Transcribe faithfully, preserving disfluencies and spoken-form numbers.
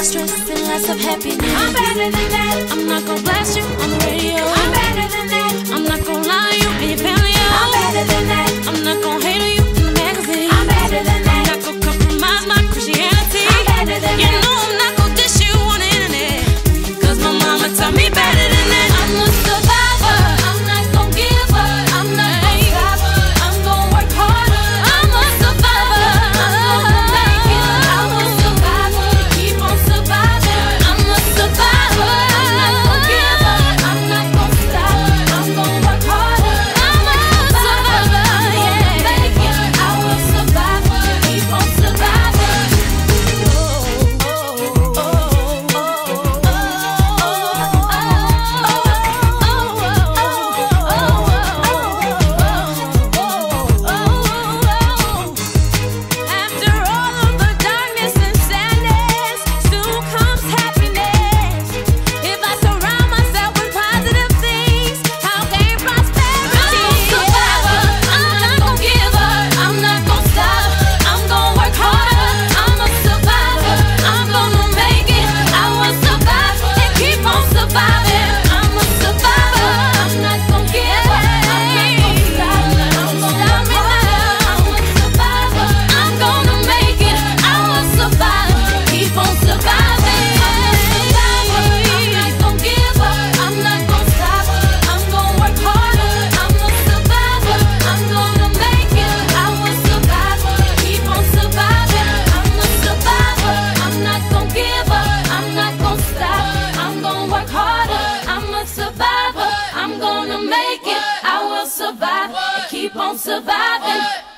of stress and lots of happiness. I'm better than that. I'm not gonna blast you on the radio. I'm better than that. I'm not gonna lie to you and your family. I'm better than that. I'm not gonna hate on you in the magazine. I'm better than that. I'm not gonna compromise my Christianity. I'm better than that. You know I'm not gonna dish you on the internet, cause my mama taught me better than that. I'm a survivor. I'm not gonna give up. I'm not gonna stop. I'm gonna work harder. I'm a survivor. I'm gonna make it. I'm a survivor. Keep on surviving. I'm a survivor. I'm not gonna give up. I'm not gonna stop. I'm gonna work harder. I'm a survivor. Yeah, make it. I will survive. Keep on surviving. After all of the darkness and sadness, soon comes happiness. If I surround myself with positive things, I'll gain prosperity. I'm a survivor. I'm not gonna give up. I'm not gonna stop. I'm gonna work harder. I'm a survivor. I'm gonna make it. I will survive and keep on surviving. I'm a survivor. I'm not gonna give up. I'm not gonna stop. I'm gonna work harder. I'm a survivor. I'm gonna make it. I will survive. Keep on surviving. I'm a survivor. I'm not gonna give up. I'm not gonna stop. I'm gonna work harder. I'm a survivor. I'm gonna make it. I will survive. Keep on surviving. I'm a survivor. I'm not gonna give up. I'm not gonna stop. I'm gonna work harder. I'm a survivor. I'm gonna make it. I will survive. Keep on surviving.